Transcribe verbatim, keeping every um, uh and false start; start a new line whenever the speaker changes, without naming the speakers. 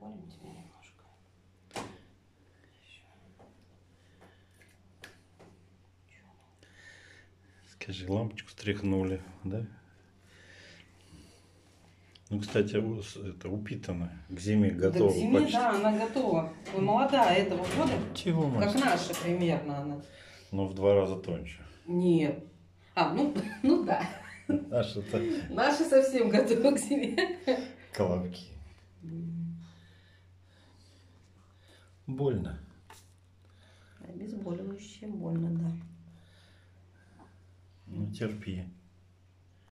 Ускорим тебя немножко.
Скажи, лампочку стряхнули, да? Ну, кстати, это упитана, к зиме готова.
Да, к зиме,
почти.
да, она готова. Молодая этого года.
Чего,
как
мастер?
наша примерно она.
Но в два раза тоньше.
Нет. А, ну, ну да.
Наша-то...
Наши совсем готовы к зиме.
Колобки. Больно.
Обезболивающее больно, да.
Ну, терпи.